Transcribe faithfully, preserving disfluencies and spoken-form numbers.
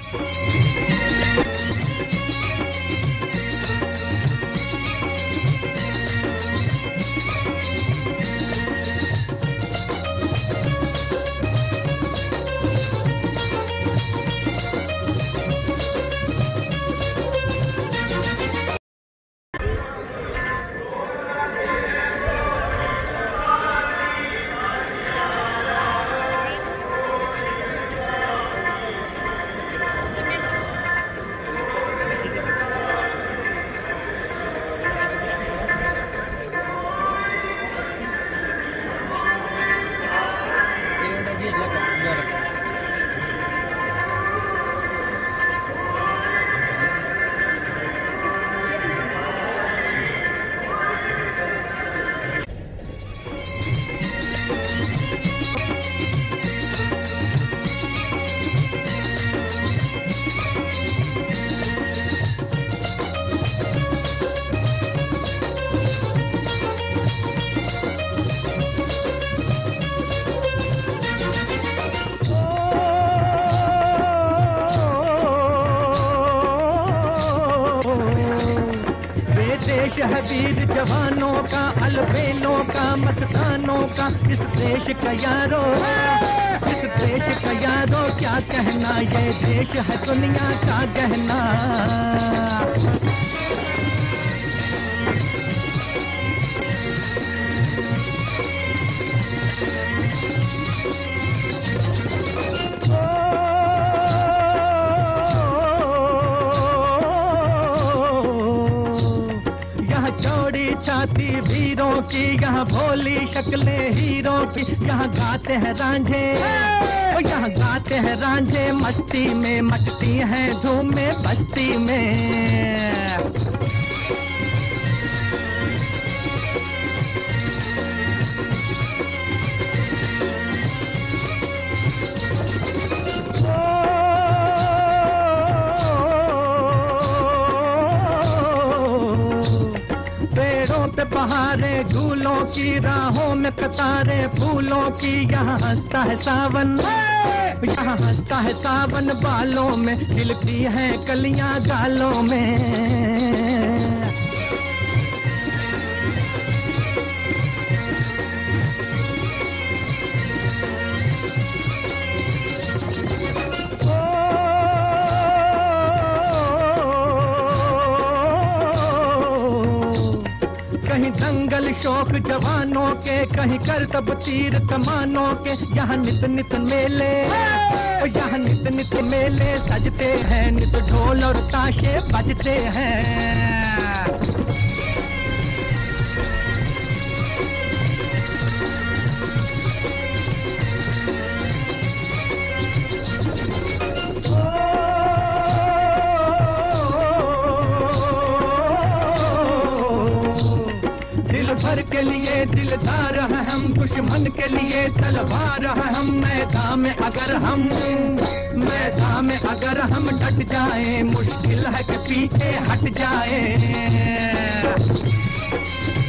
वीर जवानों का, अलबेलों का, मस्तानों का, इस देश का यारो, इस देश का यारो क्या कहना, ये देश है दुनिया का गहना। चौड़ी छाती वीरों की, यहाँ भोली शक्लें हीरों की, यहाँ गाते हैं रांझे, यहाँ गाते हैं रांझे, मस्ती में मचती हैं धूमें बस्ती में। बहारे झूलों की, राहों में कतारे फूलों की, यहाँ हंसता है सावन, यहाँ हंसता है सावन, बालों में खिलती हैं कलियां गालों में। कहीं दंगल शौक जवानों के, कहीं करतब तीर कमानों के, यहाँ नित नित मेले, यहाँ नित नित मेले सजते हैं, नित ढोल और ताशे बजते हैं। भर के लिए दिलदार है हम, दुश्मन के लिए तलवार है हम, मैदान में अगर हम मैदान में अगर हम डट जाएं, मुश्किल है कि पीछे हट जाएं।